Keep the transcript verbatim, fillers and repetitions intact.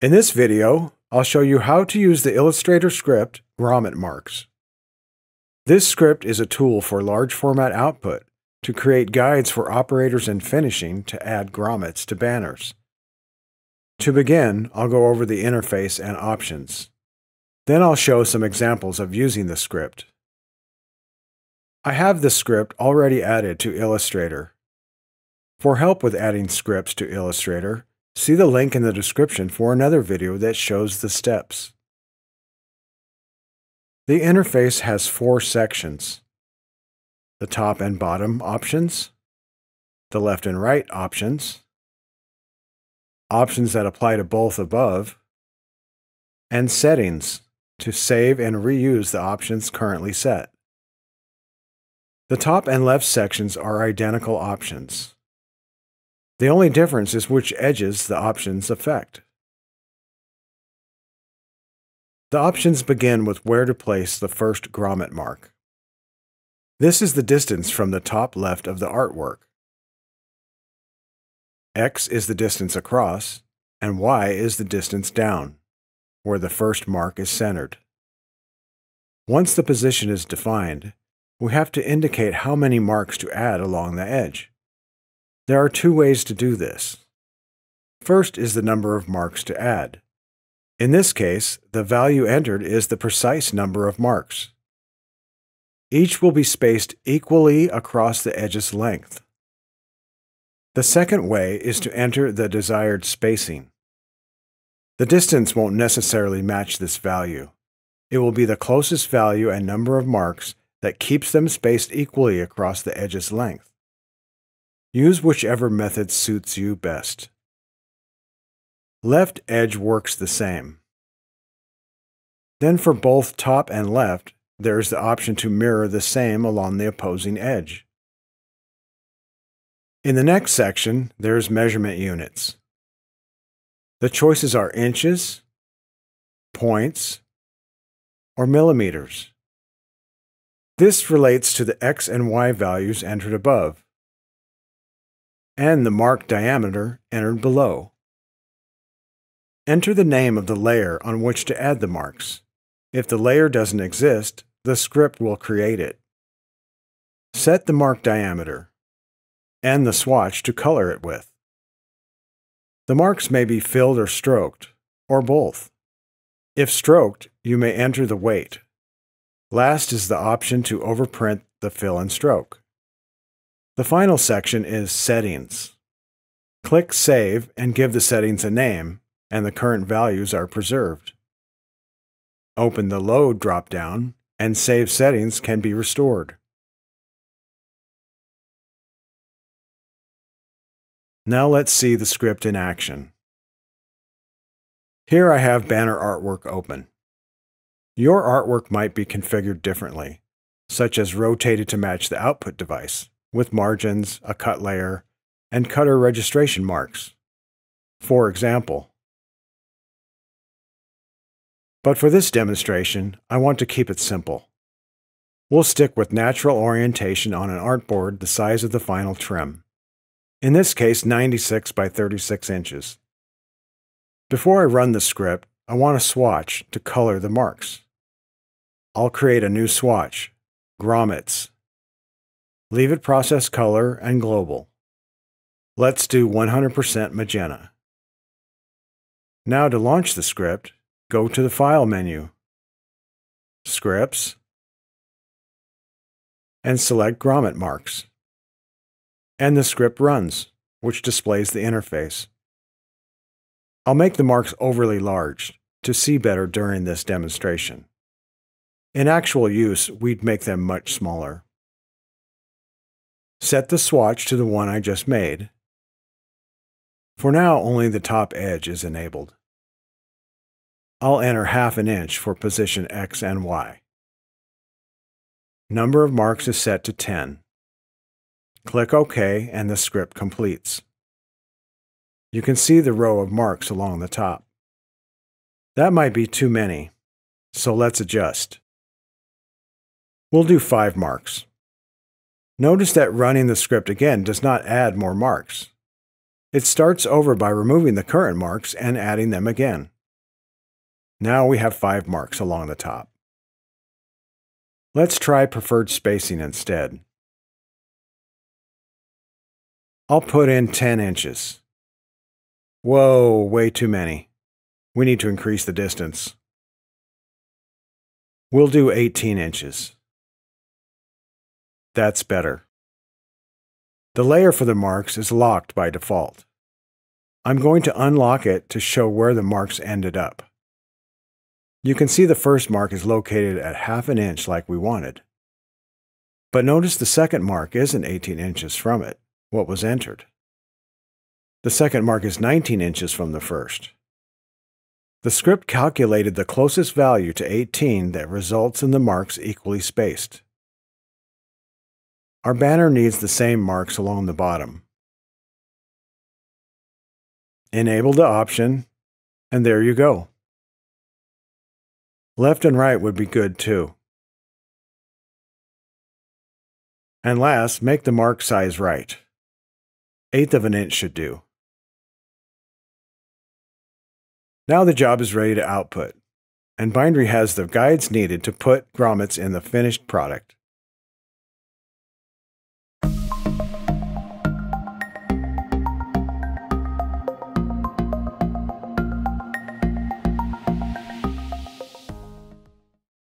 In this video, I'll show you how to use the Illustrator script Grommet Marks. This script is a tool for large format output to create guides for operators in finishing to add grommets to banners. To begin, I'll go over the interface and options. Then I'll show some examples of using the script. I have the script already added to Illustrator. For help with adding scripts to Illustrator, see the link in the description for another video that shows the steps. The interface has four sections: the top and bottom options, the left and right options, options that apply to both above, and settings to save and reuse the options currently set. The top and left sections are identical options. The only difference is which edges the options affect. The options begin with where to place the first grommet mark. This is the distance from the top left of the artwork. X is the distance across, and Y is the distance down, where the first mark is centered. Once the position is defined, we have to indicate how many marks to add along the edge. There are two ways to do this. First is the number of marks to add. In this case, the value entered is the precise number of marks. Each will be spaced equally across the edge's length. The second way is to enter the desired spacing. The distance won't necessarily match this value. It will be the closest value and number of marks that keeps them spaced equally across the edge's length. Use whichever method suits you best. Left edge works the same. Then for both top and left, there is the option to mirror the same along the opposing edge. In the next section, there is measurement units. The choices are inches, points, or millimeters. This relates to the X and Y values entered above, and the mark diameter entered below. Enter the name of the layer on which to add the marks. If the layer doesn't exist, the script will create it. Set the mark diameter and the swatch to color it with. The marks may be filled or stroked, or both. If stroked, you may enter the weight. Last is the option to overprint the fill and stroke. The final section is Settings. Click Save and give the settings a name, and the current values are preserved. Open the Load drop-down, and saved settings can be restored. Now let's see the script in action. Here I have banner artwork open. Your artwork might be configured differently, such as rotated to match the output device, with margins, a cut layer, and cutter registration marks, for example. But for this demonstration, I want to keep it simple. We'll stick with natural orientation on an artboard the size of the final trim. In this case, ninety-six by thirty-six inches. Before I run the script, I want a swatch to color the marks. I'll create a new swatch, Grommets. Leave it process color and global. Let's do one hundred percent magenta. Now to launch the script, go to the File menu, Scripts, and select Grommet Marks. And the script runs, which displays the interface. I'll make the marks overly large to see better during this demonstration. In actual use, we'd make them much smaller. Set the swatch to the one I just made. For now, only the top edge is enabled. I'll enter half an inch for position X and Y. Number of marks is set to ten. Click OK and the script completes. You can see the row of marks along the top. That might be too many, so let's adjust. We'll do five marks. Notice that running the script again does not add more marks. It starts over by removing the current marks and adding them again. Now we have five marks along the top. Let's try preferred spacing instead. I'll put in ten inches. Whoa, way too many. We need to increase the distance. We'll do eighteen inches. That's better. The layer for the marks is locked by default. I'm going to unlock it to show where the marks ended up. You can see the first mark is located at half an inch like we wanted. But notice the second mark isn't eighteen inches from it, what was entered. The second mark is nineteen inches from the first. The script calculated the closest value to eighteen that results in the marks equally spaced. Our banner needs the same marks along the bottom. Enable the option, and there you go. Left and right would be good too. And last, make the mark size right. Eighth of an inch should do. Now the job is ready to output, and Bindery has the guides needed to put grommets in the finished product.